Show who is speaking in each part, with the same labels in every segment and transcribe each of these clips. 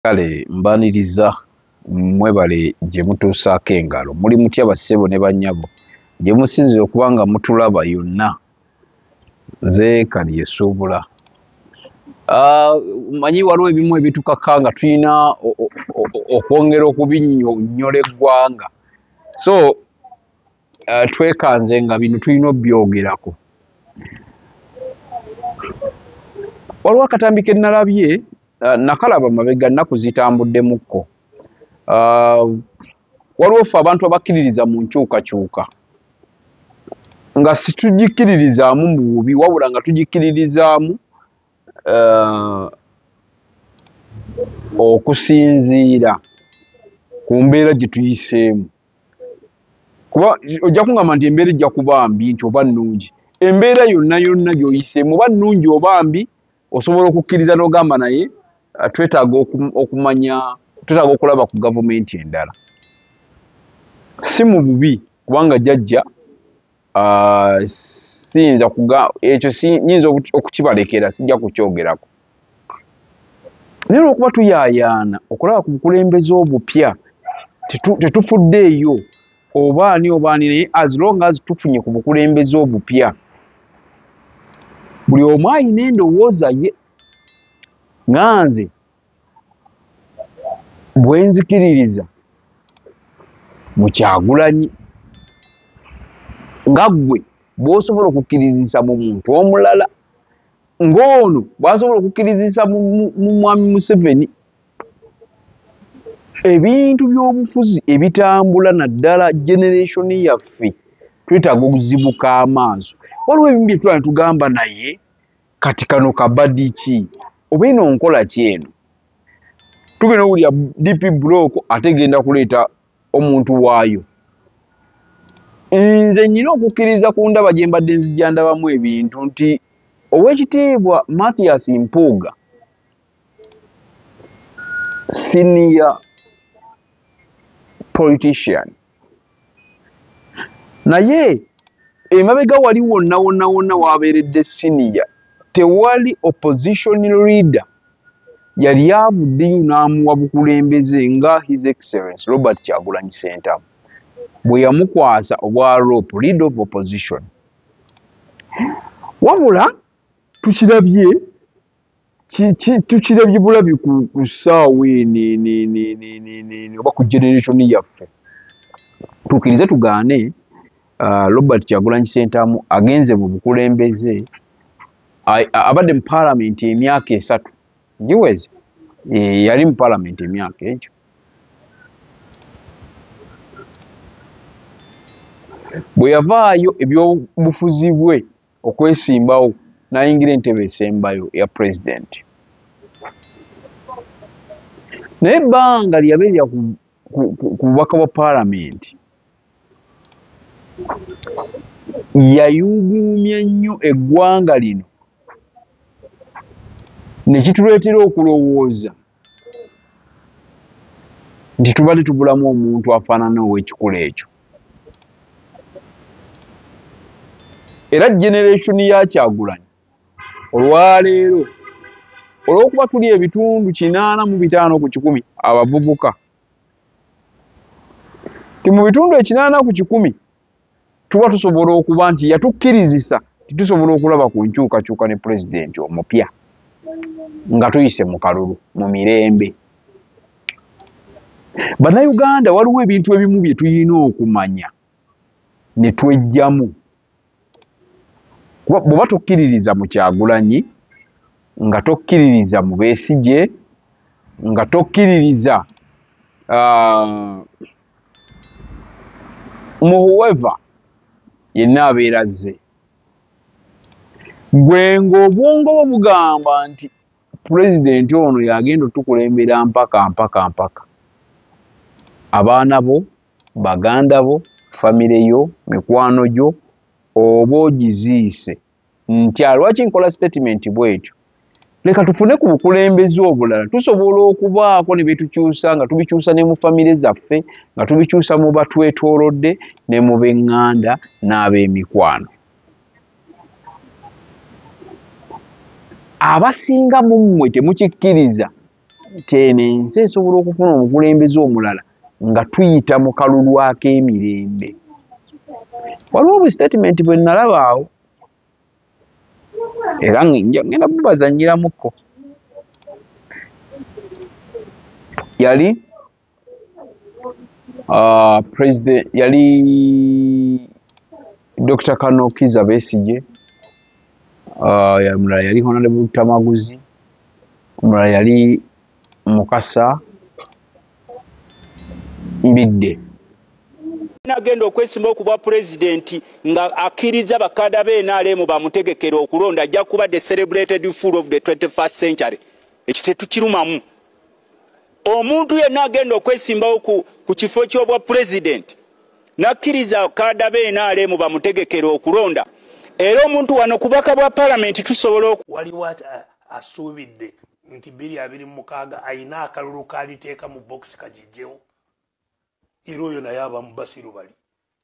Speaker 1: kale mbaniriza mwebale gye mutuusaako engalo muli mutya bassebo ne bannyabo gye musinzira okuba nga mutulaba yonna nze kali yesuubula manyi waliwo ebimu ebitukaka nga tulina okwongera okubinnyola eggwanga so twekanze nga bino tulina obbyogerako. Waliwo akatambi ke nalabye nakalaba mabega nnaku zitambuddemukko. Waliwo ffe abantu abakkiririza mu nkyukakyuka nga situgikkiririzaamu mu bubi wabula nga tugikkiririzaamu okusinziira ku mbeera gye tuyiseemu. Kuba ojja kungamba nti embeera ejja kuba mbi nti oba nnungi. Embeera yonna yonna gy'oyiseemu oba nnungi oba mbi osobola okukkiriza n'ogamba naye twetaaga okumanya twetaaga okulaba ku gavumenti endala. Si mu bubi kubanga jjajja siyinza ekyo nyinza okukibalekera sijja kukyogerako. Naye olwokuba tuyaayaana okulaba ku bukulembeze obupya tetufuddeeyo oba ani naye as long as tufunye ku bukulembeze obupya buli omu ayina endowooza ye. Nganze bwe nzikiririza mu Kyagulanyi nga ggwe bw'osobola okukkirizisa mu muntu omulala ng'ono bw'asobola okukkirizisa mu mwami Museveni. Ebintu by'obufuzi ebitambula naddala generation yaffe twetaaga okuzibuka amaaso. Waliwo ebimu bye tulaba ne tugamba naye kati kano kabadi ki oba eno nkola ki eno. Tugenda owulira DP block ate genda kuleeta omuntu waayo. Nze nnyina okukkiriza ku ndaba gye mbadde nzijja ndabamu ebintu nti Oweekitiibwa Mathias Mpuuga senior politician naye emabega wali wonna wonna wonna waabeeredde senior tewali opposition leader yali avuddeyo n'amuwa bukulembeze nga His Excellency Robert Kyagulanyi Ssentamu bwe yamukwasa obwa rope leader of opposition. Wabula tukirabye bulabi ku ssaawa eno oba ku generation yaffe. Tukkirize tugaane Robert Kyagulanyi Ssentamu agenze mu bukulembeze abadde mu paalamenti emyaka 3 giweze yali mu paalamenti emyaka egyo. Bwe yavaayo ebyobufuzi bwe okwesimbawo n'ayingira entebe esembayo ya pulezidenti. Naye ebbanga lyabeerera ku bubaka bwa paalamenti yayuguumya nnyo eggwanga lino ne kituleetera okulowooza nti tubadde tubulamu omuntu afaanana ow'ekikula ekyo. Era generation ya Kyagulanyi olwaleero olw'okuba tuli ebitundu 85 ku 100 abavubuka ti mu bitundu 80 ku 100 tuba tusobola okuba nti yatukkirizisa titusobola okulaba ku nkyukakyuka ne pulezidenti omupya nga tuyise mu kalulu mu mirembe. Bannayuganda waliwo ebintu ebimu bye tulina okumanya ne twejjamu. Bw'oba tokkiririza mu Kyagulanyi nga tokkiririza mu Besigye nga tokkiririza mu whoever yenna abeera azze gwe ng'obwongo bwo bugamba nti pulezidenti ono yagenda otukulembera mpaka abaana bo baganda bo famire yo mikwano gyo oba ogiziise nti lwaki nkola statement bwetyo leka tufune ku bukulembeze obulala tusobola okubaako ne betukyusa nga tubikyusa ne mu famire zaffe nga tubikyusa mu batwetoolodde ne mu b'eŋŋanda n'ab'emikwano. Abasinga mu mmwe temukikkiriza nti eno ensi esobola okufuna omukulembeze omulala nga tuyita mu kalulu ak'emirembe. Waliwo obustatement bwe nalaba awo era ngenda bubazanyiramukko. Yali president yali Dr. Kano Kizza Besigye, mulala yali Honorable Tamaguzi, mulala yali Mukasa Mbidde.
Speaker 2: Nagenda okwesimba okuba president nga akkiriza bakada be NRM bamutegekera okulonda ajja kuba the celebrated fool of the 21st century. Ekyo tetukirumamu. Omuntu yenna agenda okwesimbawo ku kifo ky'obwa president nakkiriza bakada be NRM bamutegekera okulonda. Era omuntu wano kubaka bwa parliament tusobola
Speaker 3: waliwo asuubidde nti 2026 ayina akalulu kaliteeka mu box kagijjewo. Era oyo naye abamu Basiru bali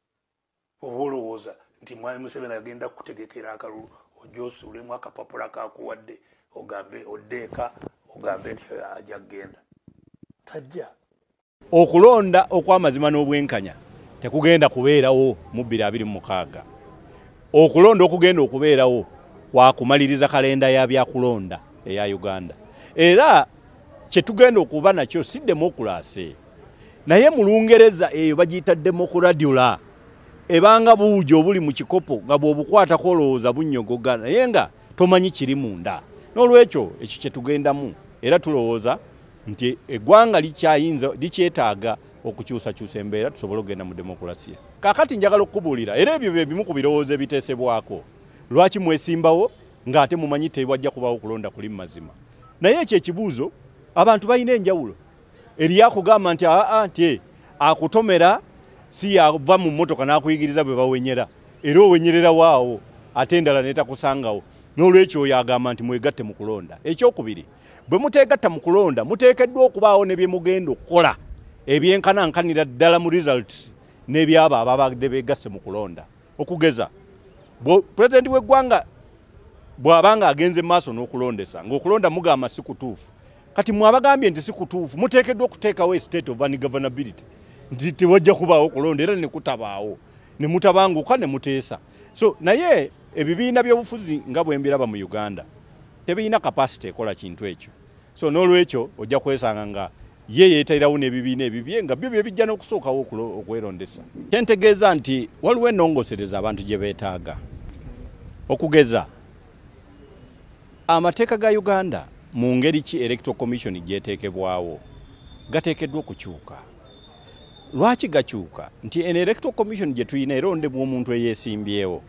Speaker 3: oba olowooza nti Mwami Museveni agenda kutegekera akalulu ojja osuulemu akapapula kakuwadde ogambe oddeeka ogambe nti ajja kgenda tajja.
Speaker 4: Okulonda okw'amazima n'obwenkanya tekugenda kubeerawo mu 2026. Okulonda okugenda okubeerawo kwa kumaliriza kalenda ya byakulonda eya Uganda. Era kye tugenda okuba nakyo si demokrasi. Naye mu Lungereza eyo bagiyita demokradula. Ebanga buujo obuli mu kikopo nga bw'obukwata kolowooza bunnyogoga naye nga tomanyi kiri munda. N'olwekyo ekyo kye tugendamu era tulowooza nti eggwanga likyetaaga okukyusakyusa embeera tusobole okugenda mu demokrasiya. Kaakati njagala okukubuulira era ebyo bye bimu ku birowoozo ebiteesebwako. Lwaki mwesimbawo ng'ate mumanyi tewajja kubawo okulonda kuli mazima? Naye ekyo ekibuuzo abantu balina enjawulo. Eriyakugamba nti nti akutomera si yava mu mmotoka n'akuyigiriza bwe bawenyera era owenyerera waawo ate endala n'etakusangawo. N'olwekyo oyo agamba nti mwegatte mu kulonda. Ekyokubiri, bwe muteegatta mu kulonda muteekeddwa okubaawo ne bye mugenda okukola ebyenkanankanira ddala mu results n'ebyabo ababadde beegasse mu kulonda. Okugeza pulezidenti w'eggwanga bw'abanga agenze maaso n'okulondesa ng'okulonda mugamba si kutuufu, kati mwabagambye nti si kutuufu muteekeddwa okuteekawo state of ungovernability nti tewajja kubaawo okulonda era ne kutabaawo ne mutabanguka ne muteesa. So naye ebibiina by'obufuzi nga bwe mbiraba mu Uganda tebirina capacity ekola kintu ekyo. So n'olwekyo ojja kwesanga nga ye yeetalirawo n'ebibiina ebibye nga byo bye bijja n'okusookawo okwerondesa. Kyentegeeza nti waliwo ennongosereza abantu gye beetaaga. Okugeza amateeka ga Uganda mu ngeri ki Electoral Commission gyeteekebwawo gateekeddwa okukyuka. Lwaki gakyuka? Nti Electoral Commission gye tuyina erondebwa omuntu eyeesimbyewo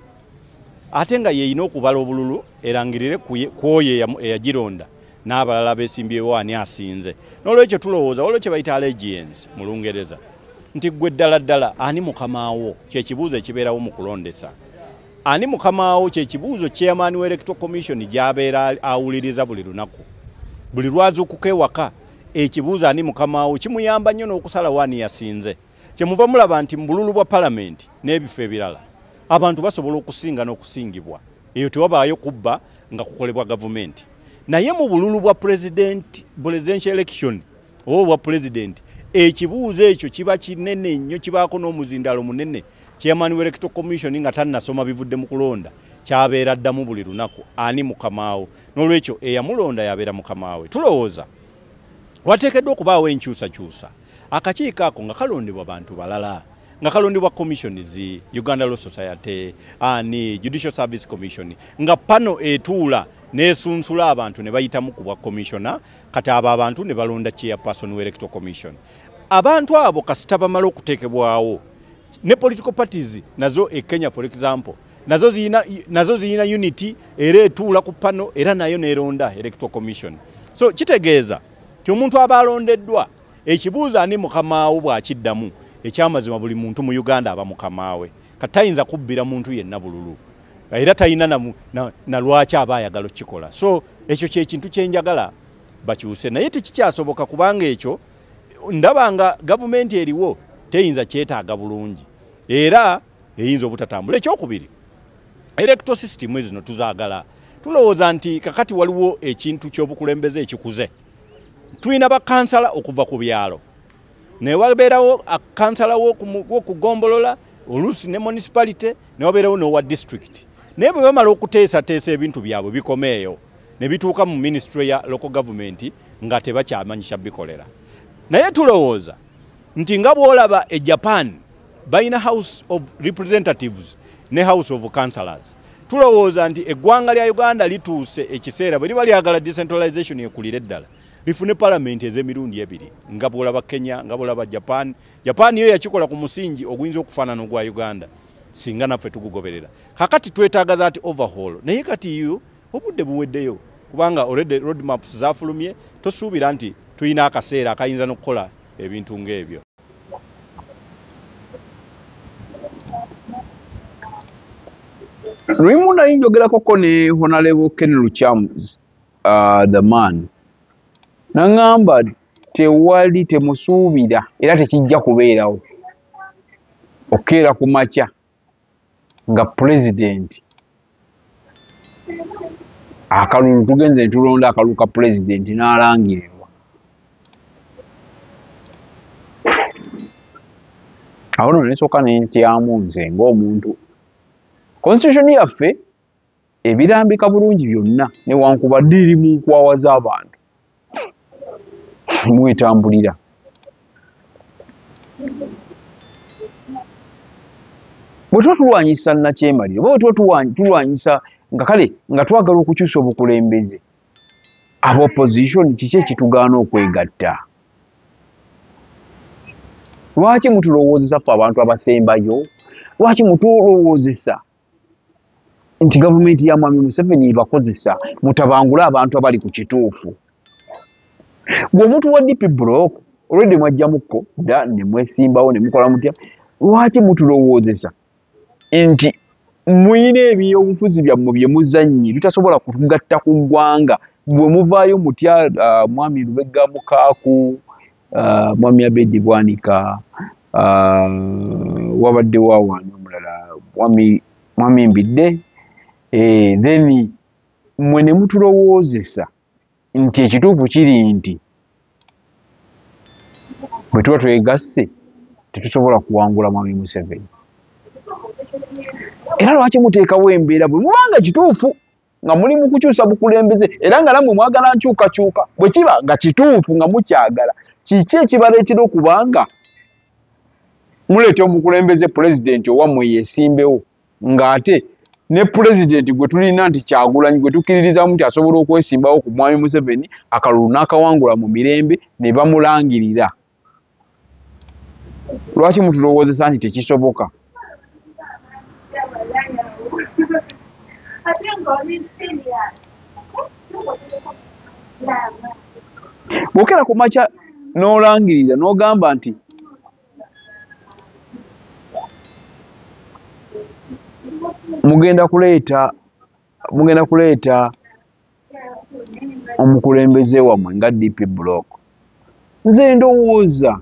Speaker 4: ate nga yeeyina okubala obululu erangirire ku oyo eyagironda n'abalala beesimbyewo ani asinze. N'olwekyo tulowooza waliwo kye bayita allegiance mu Lungereza nti gwe ddala ddala ani mukamaawo kye kibuuzo ekibeerawo mu kulondesa. Ani mukamaawo kye kibuuzo chairman wa Electoral Commission gy'abeera awuliriza buli lunaku. Buli lwazuukuka ewaka ekibuuzo ani mukamaawo kimuyamba nnyo n'okusalawo ani yasinze. Kyemuva mulaba nti mu bululu bwa palamenti n'ebifo ebirala abantu basobola okusinga n'okusingibwa. Eyo tewabaayo kubba nga kukolebwa gavumenti. Naye mu bululu bwa presidential election oba bwa president ekibuuzo ekyo kiba kinene nnyo kibaako n'omuzindalo munene. Chairman wa Electoral Commission nga tannasoma bivudde mu kulonda kyabeera ddamu buli lunaku ani mukamaawo. N'olwekyo eyamulonda yabeera mukamaawe. Tulowooza wateekeddwa okubaawo enkyusakyusa. Akakiiko ako nga kalondebwa bantu balala nga kalondebwa commissions Uganda Law Society ani Judicial Service Commission nga pano etuula nesunsula abantu ne bayitamu ku bwa commissioner kati abo abantu ne balonda chairperson wa Electoral Commission. Abantu abo kasita bamala okuteekebwawo ne political parties nazo Kenya for example nazo ziyina unity era etuula ku pano era nayo neronda Electoral Commission. So kitegeeza ti omuntu abalondeddwa ekibuuzo ani mukamaawo bw'akiddamu ekyamazima buli muntu mu Uganda aba mukamaawe katayinza kubbira muntu yenna bululu era tayina na lwaki aba ayagala okikola. So ekyo kintu kyenjagala bakyuse naye tekikyasoboka kubanga ekyo ndabanga gavumenti eriwo teyinza kyetaaga bulungi era eyinza obutatambula. Ekyokubiri electoral system zino tuzaagala tulowooza nti kakati waliwo ekintu ky'obukulembeze ekikuze Tulina bakansala okuva ku byalo. Ne wabeerawo akansala w'okugombolola oluusi ne municipality ne wabeerawo n'owa district. Naye bwe bamala okuteesateesa ebintu byabwe bikomeeyo ne bituuka mu ministry ya local government nga tebakyamanyisa bikolera. Naye tulowooza nti nga bw'olaba e Japan balina House of Representatives ne House of Councillors. Tulowooza nti eggwanga lya Uganda lituuse ekiseera bwe liba lyagala decentralization ekulira eddala lifune parliament ez'emirundi ebiri nga bw'olaba Kenya nga bw'olaba Japan. Japan yo yakikola ku musingi oguyinza okufaanana ogwa Uganda singa naffe tugugoberera. Kakati twetaaga that overhaul. Naye kati yo obudde buweddeyo kubanga already road maps zafulumye, tosuubira nti tulina akaseera akayinza n'okukola ebintu ng'ebyo.
Speaker 1: Luimu nali njogerako ne Honorable Ken Luchams, the man. Nangamba tewali temusuubira era tekijja kubeerawo okeera ku makya nga president akalulu tugenze ntulonda akalulu ka president n'alangirirwa. Awo nno nesooka nentyamu nze ng'omuntu constitution yaffe ebirambika bulungi byonna newankubadde eri mu nkwawa z'abantu mwetambulira. Bwe tuba tulwanyisa nnakyemaliro bwe tuba tulwanyisa nga kale nga twagala okukyusa obukulembeze aba opposition kiki ekitugaana okwegatta? Lwaki mutulowoozesa ffe abantu abasembayo? Lwaki mutulowoozesa nti gavumenti ya Mwami Museveni ebakozesa mutabangule abantu abali ku kituufu? Gwe omuntu wa DP block already mwajjamukko dda ne mwesimbawo ne mukola mutya. Lwaki mutulowoozesa nti muyina ebyobufuzi byammwe bye muzannyi bitasobola kutugatta ku ggwanga bwe muvaayo mutya Mwami Lubega Mukaaku, Mwami Abedi Bwanika, wabadde wawaani omulala Mwami Mbidde, then mwe ne mutulowoozesa nti ekituufu kiri nti bwe tuba twegasse tetusobola kuwangula Mwami Museveni. Era lwaki muteekawo embeera bwe mubanga kituufu nga muli mu kukyusa bukulembeze era nga nammwe mwagala nkyukakyuka bwe kiba nga kituufu nga mukyagala, kiki ekibaleetera okubanga muleeta omukulembeze pulezidenti owammwe yeesimbewo ng'ate ne pulezidenti gwe tulina nti Kyagulanyi gwe tukkiririzamu nti asobola okwesimbawo ku Mwami Museveni akalulu n'akawangula mu mirembe ne bamulangirira? Lwaki mutulowoozesa nti tekisoboka? Bw'okera ku makya n'olangirira n'ogamba nti mugenda kuleeta omukulembeze wammwe nga DP block, nze ndowooza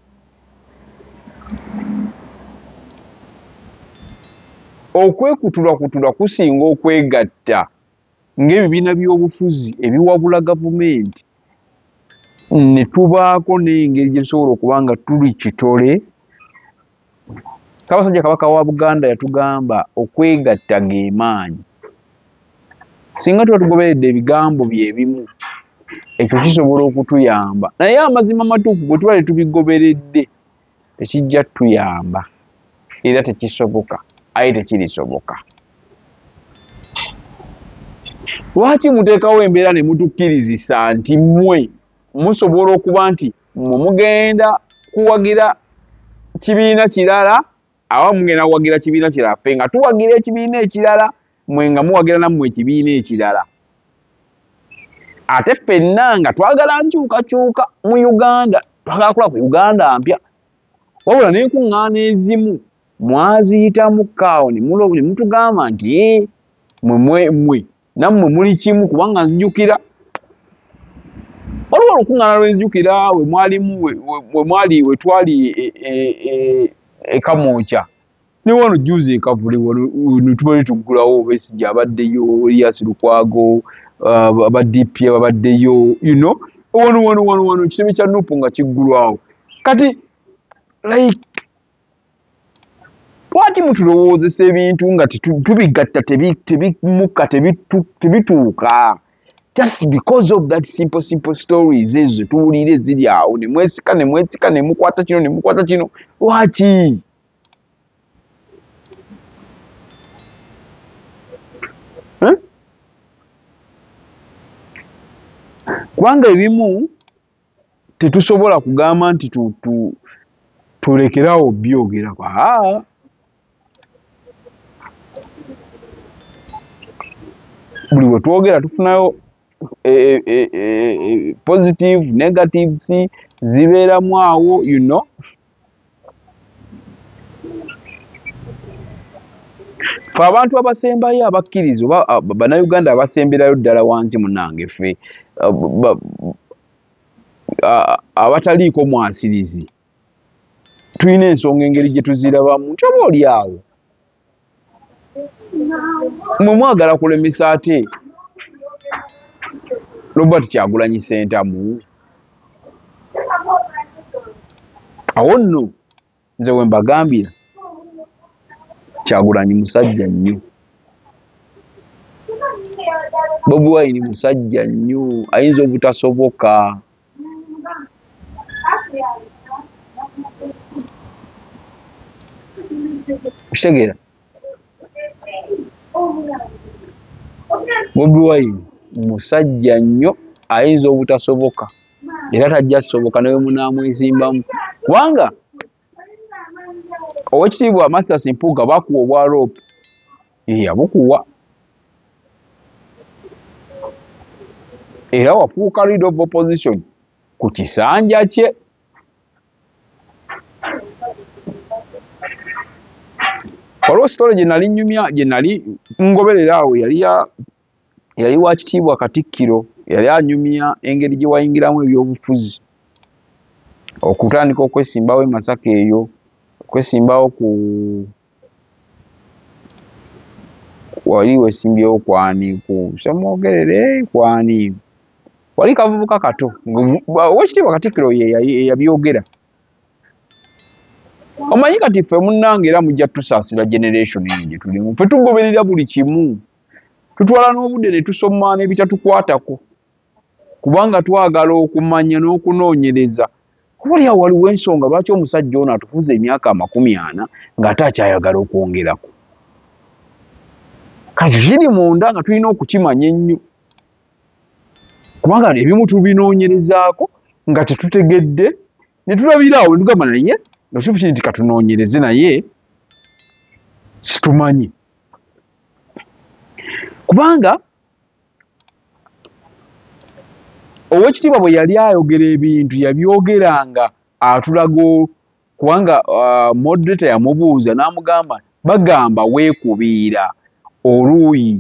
Speaker 1: okwekutulakutula kusinga okwegatta ng'ebibiina by'obufuzi ebiwabula gavumenti ne tubaako n'engeri gye tusobola okuba nga tuli kitole. Ssaabasajja Kabaka wa Buganda yatugamba okwegatta g'emaanyi. Singa tuba tugoberedde ebigambo bye bimu ekyo kisobola okutuyamba, naye amazima matuufu bwe tuba tetubigoberedde tekijja tuyamba era tekisoboka aye tekirisoboka. Lwaki muteekawo embeera ne mutukkirizisa nti mmwe musobola okuba nti mmwe mugenda kuwagira kibiina kirala awa mugenda kuwagira kibiina kirala, ffe nga tuwagira ekibiina ekirala mmwe nga muwagira nammwe ekibiina ekirala, ate ffenna nga twagala nkyukakyuka mu Uganda, twagala kula ku Uganda mpya, wabula n'enkuŋŋaana ezimu mwaziyitamu kaawo ne mutugamba nti mmwe nammwe muli kimu, kubanga nzijukira waliwo olukuŋŋaana lwenzijukira we twali Kamwokya ne wano juzi e Kavule ne tubali tuggulawo Besigye abaddeyo, Elias Lukwago aba DP abaddeyo, wano kitebe kya Nuupu nga kiggulwawo kati like lwaki mutulowoozesa ebintu nga tubigatta tebimuka tebituuka just because of that simple stories ezo tuwulire eziri awo nemwesika nemukwata kino lwaki kubanga ebimu tetusobola kugamba nti tulekerawo byogerako buli bwe twogera tufunayo positive negatives zibeeramu awo fe abantu abasembayo abakkiriza oba bannayuganda abasemberayo ddala wansi munange ffe abataliiko mwasirizi tulina ensonga engeri gye tuzirabamu nti oba oli awo mwe mwagala kulemesa ate Robert Kyagulanyi Ssentamu awo nno nze we mbagambira Kyagulanyi musajja nnyo Bobi Wine musajja nnyo ayinza obutasoboka kitegeera Bobi Wine musajja nnyo ayinza obutasoboka era tajja soboka nawe munaamwesimbamu kubanga Oweekitiibwa Mathias Mpuuga bakuwa obwa rope yabukuwa era wafuuka leader of opposition ku kisanja kye olwo sitole gye nali nnyumya gye nali ngoberera awo yali wa kitiibwa Katikkiro yali anyumya engeri gye wayingiramu ebyobufuzi okutandika okwesimbawo e Masaka eyo okwesimbawo wali wesimbyewo kwani semwogerere kwani wali kavubuka kato Oweekitiibwa Katikkiro ye yabyogera omanyi kati ffe munnange era mujja tusaasira generation eno gye tulimu ffe tugoberera buli kimu tutwala n'obudde ne tusoma n'ebitatukwatako kubanga twagala okumanya n'okunoonyereza obalya waliwo ensonga lwaki omusajja ono atufuza emyaka 40 ng'ate akyayagala okwongerako kati kiri munda nga tulina okukimanya ennyo kubanga ebimu tubinoonyerezaako nga tetutegedde ne tulabiraawo ne tugamba naye nga kituufu nti katunoonyereze naye situmanyi kubanga Oweekitiibwa bwe yali ayogera ebintu yabyogeranga atulaga kubanga moderator yamubuuza n'amugamba bagamba weekubiira oluuyi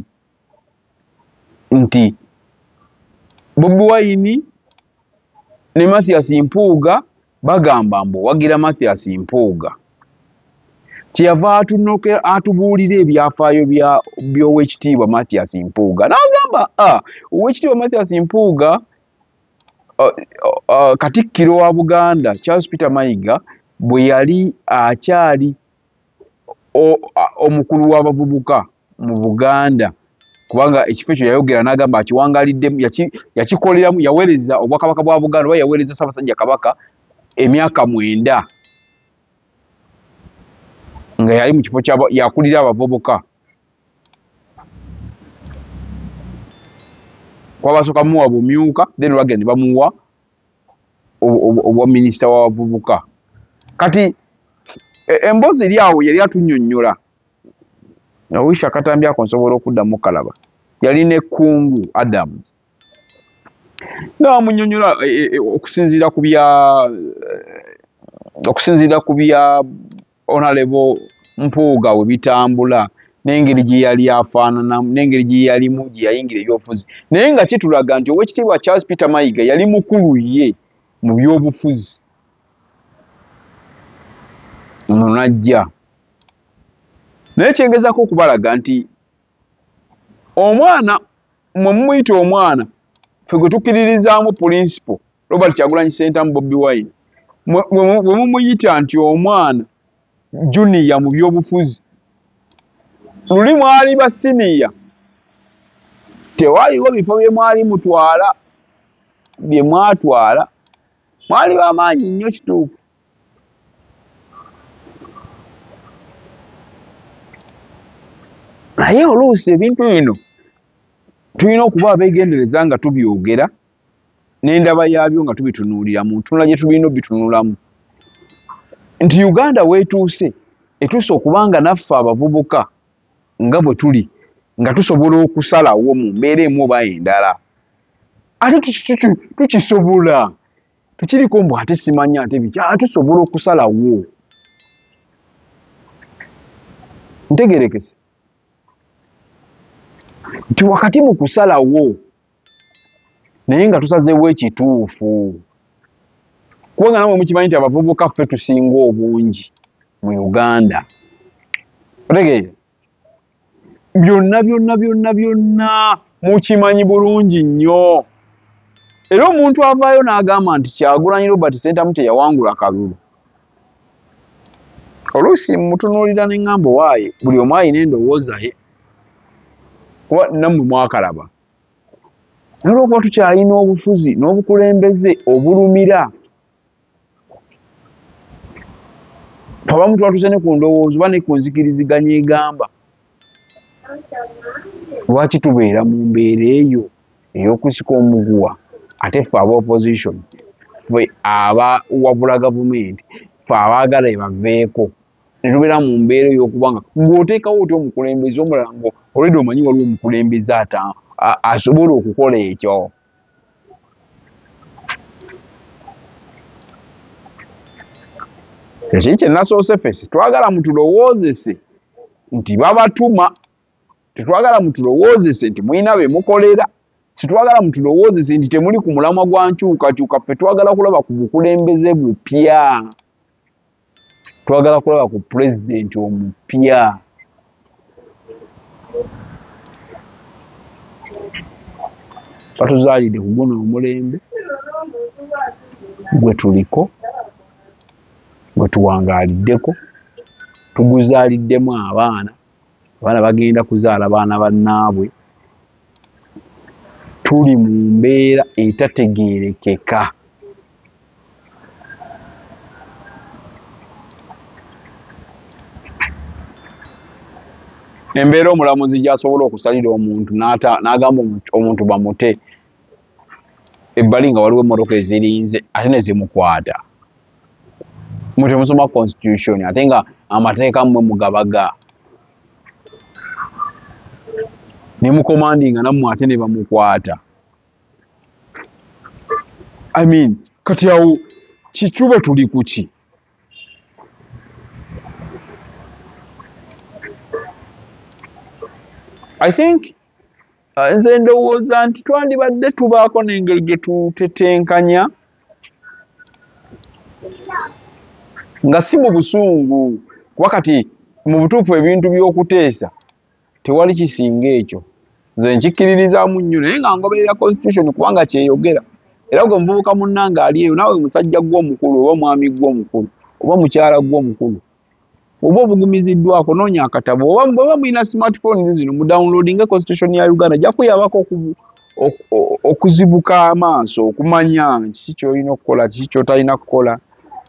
Speaker 1: nti Bobi Wine ne Mathias Mpuuga bagamba mbu wagira Mathias Mpuuga kyeyava atubuulira ebyafaayo by'Oweekitiibwa Mathias Mpuuga n'agamba Oweekitiibwa Mathias Mpuuga Katikkiro wa Buganda Charles Peter Mayiga bwe yali akyali omukulu w'abavubuka mu Buganda kubanga ekifo ekyo yayogera n'agamba akiwangaliddemu yakikoleramu yaweereza obwakabaka bwa Buganda oba yaweereza Ssaabasajja Kabaka emyaka 9 nga yali mu kifo yakulira abavubuka kwabasooka muwa bumyuka then olwagenda ne bamuwa obwa minisita w'abavubuka kati emboozi eri awo yali atunnyonnyola Awisha Katambi ako nsobola okuddamu kalaba yali ne Kungu Adams n'amunnyonnyola okusinziira ku bya Honorable Mpuuga we bitambula n'engeri gye yali afaananamu n'engeri gye yalimu gye yayingira ebyobufuzi naye nga kitulaga nti Oweekitiibwa Charles Peter Mayiga yali mukulu ye mu byobufuzi ono najja naye kyengezako okubalaga nti omwana mwe mumuyita omwana ffe gwe tukkiririzaamu principle Robert Kyagulanyi Ssentamu Bobi Wine bwe mumuyita nti omwana junior mu byobufuzi luli mwali ba senior tewaliwo bifo bye mwali mutwala bye mwatwala mwali bamaanyi nnyo kituufu. Naye oluusi ebintu bino tulina okuba abeegendereza nga tubyogera n'endaba yaabyo nga tubitunuulira mu ntunula gye tulina obitunulamu nti Uganda weetuuse etuuse okuba nga naffe abavubuka nga bwe tuli nga tusobola okusalawo mu mbeera emu oba endala. Ate tukisobola tekiriko mbu ate simanya ate biki tusobola okusalawo. Ntegerekese nti wakati mu kusalawo naye nga tusazeewo ekituufu kubanga namwe mukimanyi nti abavubuka ffe tusinga obungi mu Uganda. Otegeere byonna mukimanyi bulungi nnyo. Era omuntu avaayo n'agamba nti Kyagulanyi Robert Ssentamu teyawangula kalulu. Oluusi mutunuulira ne ŋŋamba waaye buli omu alina endowooza ye kuba nammwe mwakalaba. Naye olw'okuba tukyalina obufuzi n'obukulembeze obulumira abamu tuba tuse ne ku ndowooza oba ne ku nzikiriziganya egamba lwaki tubeera mu mbeera eyo ey'okusika omuguwa ate ffe aba opposition ffe abawabula gavumenti ffe abaagala ebaveeko ne tubeera mu mbeera ey'okuba nga ng'oteekawo otya omukulembeze omulala ngo olwedde omanyi waliwo omukulembeze asobola okukola ekyo. Ekyo kye nasoose ffe twagala mutulowoozese nti babatuma, tetwagala mutulowoozese nti mulina be mukolera, sitwagala mutulowoozese nti temuli ku mulamwa gwa nkyukakyuka. Ffe twagala kulaba ku bukulembeze bupya, twagala kulaba ku pulezidenti omupya. Batuzaalidde ku guno omulembe gwe tuliko, gwe tuwangaaliddeko, tuguzaaliddemu abaana bagenda kuzaala baana bannaabwe. Tuli mu mbeera etategeerekeka. Embeera omulamuzi gy'asobola okusalira omuntu n'agamba omuntu bamute ebbali nga waliwo emmotoka ezirinze ate ne zimukwata. Mmwe temusoma constitution ate nga amateeka mmwe mugabaga. Ne mukomandinga nammwe ate ne bamukwata. I mean, kati awo kituba tuli ku ki? I think nze ndowooza nti twandibadde tubaako n'engeri gye tutetenkanya nga si mu busungu kuba kati mu butuufu ebintu by'okuteesa tewali kisinga ekyo. Nze nkikkiririzaamu nnyo naye nga ngoberera constitution kubanga kyeyogera. Era gwe muvubuka munnange ali eyo naawe musajja gw'omukulu oba mwami gw'omukulu oba mukyala gw'omukulu oba obugumiziddwako noonya akatabo oba mulina smartphone zino mu downloading constitution ya Uganda jja kuyabako okuzibuka amaaso okumanya kiki ky'olina okukola kiki ky'otalina kukola.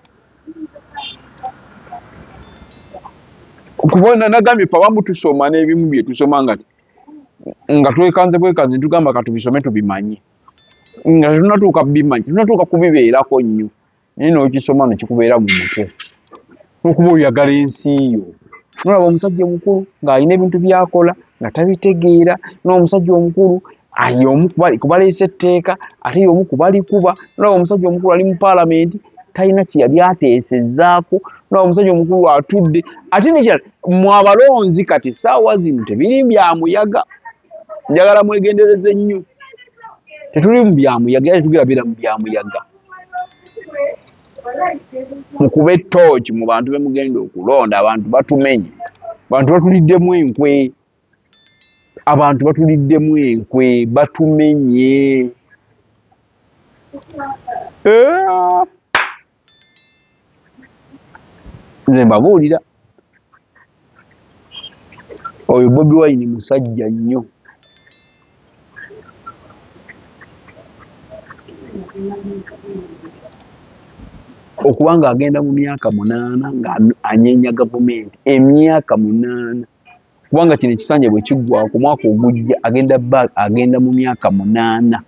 Speaker 1: Kubona nagambye ffe abamu tusoma n'ebimu bye tusoma nga twekanze ntugamba katubisome tubimanye nga tunatuuka bimanyi tunatuuka kubibeerako nnyo naye n'okisoma ne kikubeera mu mutwe okuba oyagala ensi yo. Nolaba omusajja omukulu ng'alina ebintu byakola nga tabitegeera, n'omusajja omukulu y'omu kubaleesa etteeka ate y'omu kubalikuba. Nolaba omusajja omukulu ali mu paalamenti talina kye yali ateesezzaako. Nolaba omusajja omukulu atudde ate nekirala mu abalonzi kati ssaawa zino tebiri byamuyaga. Njagala mwegendereze nnyo, tetuli mu byamuyaga era tetugirabira mu byamuyaga. Mukube ettooki mu bantu be mugenda okulonda, abantu batumenye, abantu batuliddemu enkwe, abantu batuliddemu enkwe batumenye. nze mbabuulira oyo Bobi Wine musajja nnyo. Okubanga agenda mu myaka 8 nga anyeenya gavumenti emyaka 8 kubanga kino ekisanja bwe kiggwa ku mwaka ogujja agenda mu myaka 8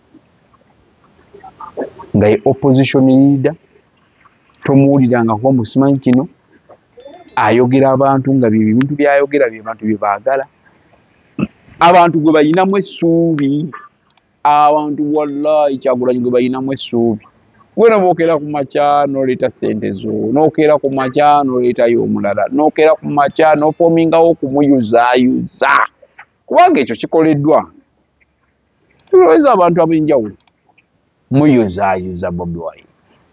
Speaker 1: nga ye opposition leader tomuwuliranga kuba musimanyi kino ayogera abantu nga bintu byayogera bye bantu bye baagala abantu gwe bayinamu essuubi abantu wallahi Kyagulanyi gwe bayinamu essuubi gwena bookera ku makya n'oleeta ssente zo n'okeera ku makya n'oleetayo omulala n'okeera ku makya n'ofoomingawo okumuyuzaayuza kubanga ekyo kikoleddwa tuloweza abantu ab'enjawulo muyuzaayuza Bobi Wine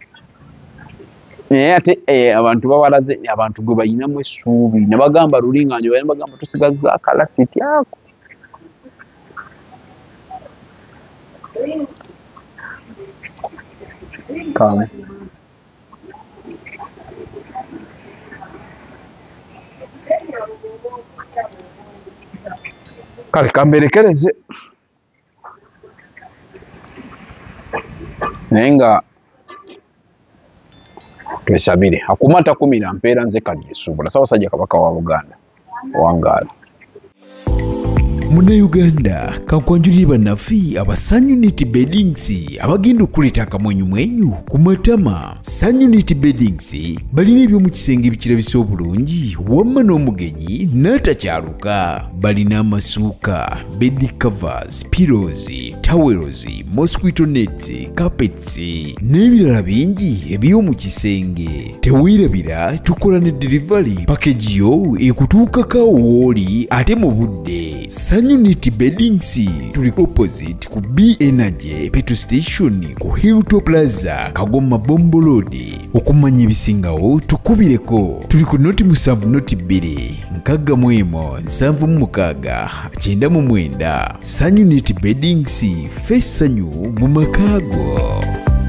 Speaker 1: naye ate abantu babalaze abantu gwe bayinamu essuubi ne bagamba lulinganjo bali bagamba tusigazza akalasiti ako kame kale kamberekereze naye nga twesabire akumata kumira mpeera nze Kadyesuubula Ssaabasajja Kabaka wa Buganda wangaala.
Speaker 5: Munnayuganda kankwanjulire bannaffe aba Sun Unity Beddings abagenda okuleeta akamwenyumwenyu ku matama. Sun Unity Beddings balina eby'omu kisenge ebikirabisa obulungi wamma n'omugenyi n'atakyaluka. Balina amasuuka, bed covers, pillows, towels, mosquito nets, carpets n'ebirala bingi eby'omu kisenge. Teweerabira tukola ne delivery package yo ekutuukako wooli ate mu budde. Sun Unity Beddings tuli opposite ku B Energy petrol station ku Hilltop Plaza Kagoma Bombo Road. Okumanya ebisingawo tukubireko. Tuli ku noti 7 noti 2 61 76 99. Sun Unity Beddings fessanyu mu makaago.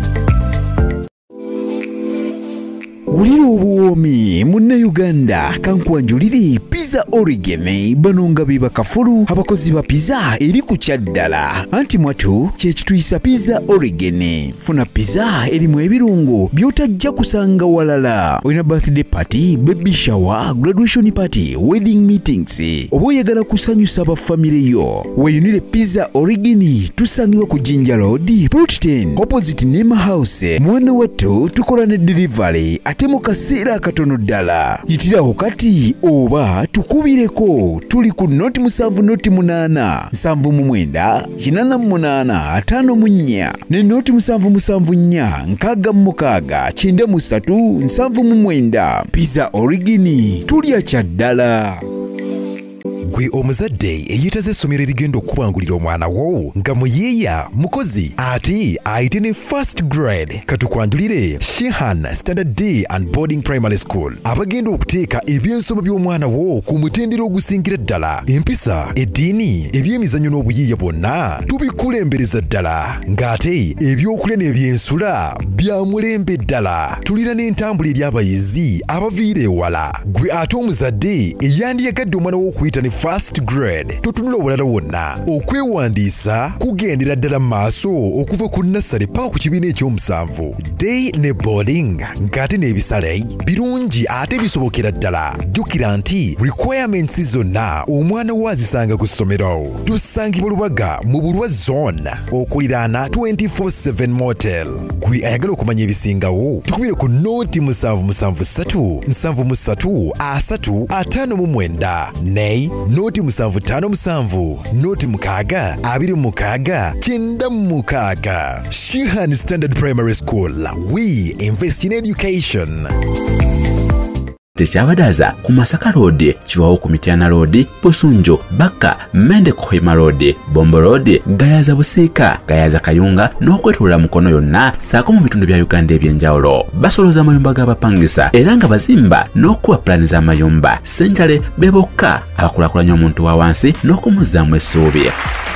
Speaker 5: Wulira obuwoomi munnayuganda kankwanjulire Pizza Origami bano nga be bakafulu abakozi ba pizza eri ku kyaddala anti mwatu kye kituyisa Pizza Origami. Funa pizza erimu ebirungo by'otajja kusanga walala. Olina birthday party, baby shower, graduation party, wedding meetings oba oyagala kusanyusa abafamire yo weeyunire Pizza Origami. Tusangibwa ku Jinja Road Plot 10 opposite Nema House. Mwana wattu tukola ne delivery ate mu kaseera akatono ddala. Yitirawo kati oba tukubireko. Tuli ku noti 7 noti 8 79 88 54 ne noti 774 66 93 79. Pizza Origami tulya kyaddala. Gwe omuzadde eyeetaze essomero erigenda okubangulira omwana wo nga muyiiya mukozi ate ayite ne first grade katukwanjulire Shehan Standard Day and Boarding Primary School abagenda okuteeka ebyensoma by'omwana wo ku mutendera ogusingira ddala. Empisa, eddiini, ebyemizannyo n'obuyiiya bwonna tubikulembereza ddala ng'ate ebyokulya n'ebyensula bya mulembe ddala. Tulina n'entambula eri abayizi abaviira ewala. Gwe ate omuzadde eyandiyagadde omwana wo okuyita ne first grade totunula obulala wonna okwewandiisa kugendera ddala maaso okuva ku nassale paka ku kibiina ekyomusanvu. Day ne boarding ng'ate n'ebisale birungi ate bisobokera ddala. Jjukira nti requirements zonna omwana wo azisanga ku ssomero. Tusangibwa Lubaga mu Bulwa zone okuliraana 24/7 motel. Gwe ayagala okumanya ebisingawo tukubire ku noti 773 73 359 ne noti 757 noti 6 26 96. Shehan Standard Primary School. We invest in education. Tekyabadaza ku Masaka Road, Chiwawo ku Mityana Road, Busunjo, Baka, Mende Kohima Road, Bombo Road, Gayaza Busiika, Gayaza Kayunga n'okwetulula Mukono yonna saako mu bitundu bya Uganda eby'enjawulo. Basoloza amayumba g'abapangisa era nga bazimba n'okuwa pulaani z'amayumba. Ssenjale be bokka abakulaakulanya omuntu wa wansi n'okumuzzaamu essuubi.